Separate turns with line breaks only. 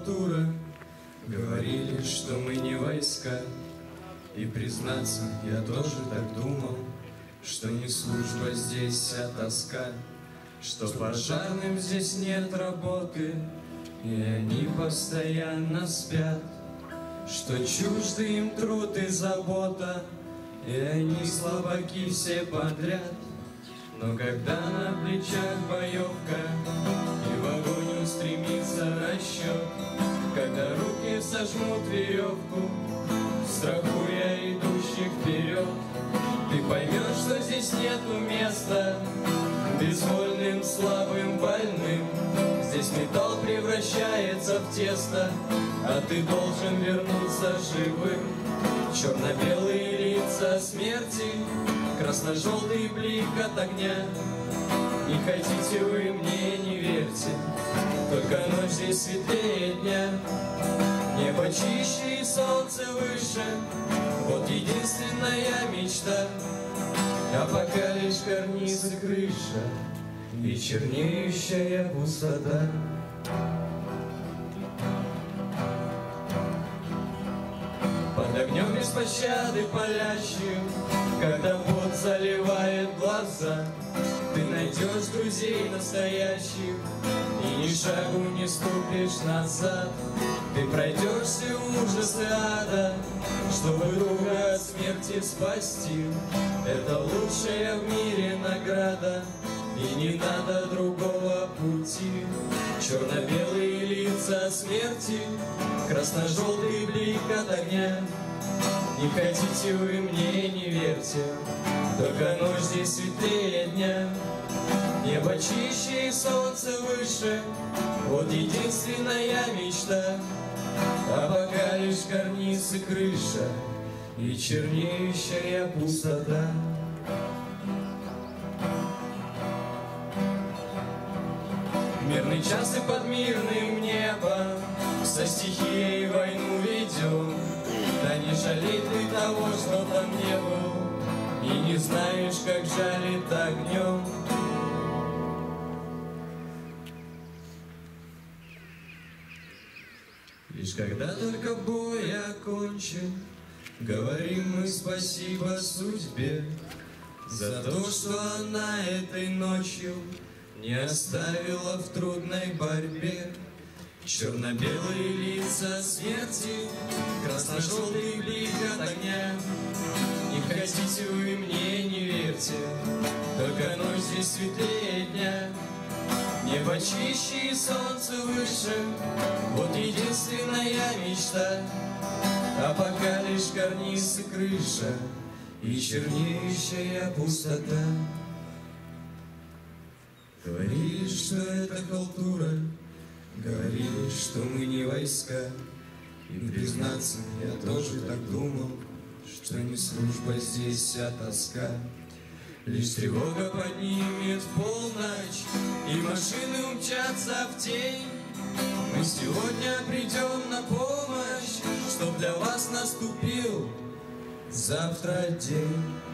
халтура. Говорили, что мы не войска. И признаться, я тоже так думал, что не служба здесь, а тоска, что пожарным здесь нет работы, и они постоянно спят, что чужды им труд и забота, и они слабаки все подряд. Но когда на плечах боевка и в огонь устремится расчет, когда руки сожмут веревку, страхуя идущих вперед, ты поймешь, что здесь нету места безвольным, слабым, больным. Здесь металл превращается в тесто, а ты должен вернуться живым. Черно-белые лица смерти, красно-желтый блик от огня. Не хотите вы мне, не верьте, только ночь здесь светлее дня. Небо чище и солнце выше, вот единственная мечта. А пока лишь карниз и крыша, и чернеющая пустота. Под огнем без пощады палящим, когда пот заливает глаза, ты найдешь друзей настоящих, и ни шагу не ступишь назад. Ты пройдешь все ужасы ада, чтобы друга от смерти спасти. Это лучшая в мире награда, и не надо другого пути. Черно-белые лица смерти, красно-желтый блик от огня. Не хотите вы мне, не верьте, только ночь здесь светлее дня. Небо чище и солнце выше, вот единственная мечта. А пока лишь карниз и крыша, и чернеющая пустота. Мирный час и под мирным небом со стихией войну ведем. Да не жалей ты того, что там не был, и не знаешь, как жалит огнем. Лишь когда только бой окончен, говорим мы спасибо судьбе за то, что она этой ночью не оставила в трудной борьбе. Черно-белые лица смерти, красно-желтый блик от огня. Не хотите вы мне, не верьте, только ночь здесь светлее дня. Небо чище и солнце выше, вот единственная мечта. А пока лишь карниз и крыша, и чернеющая пустота. Говорили, что это халтура, говорили, что мы не войска. И признаться, я тоже так думал, что не служба здесь, а тоска. Лишь тревога поднимет в полночь, и машины умчатся в тень. Мы сегодня придем на помощь, чтоб для вас наступил завтра день.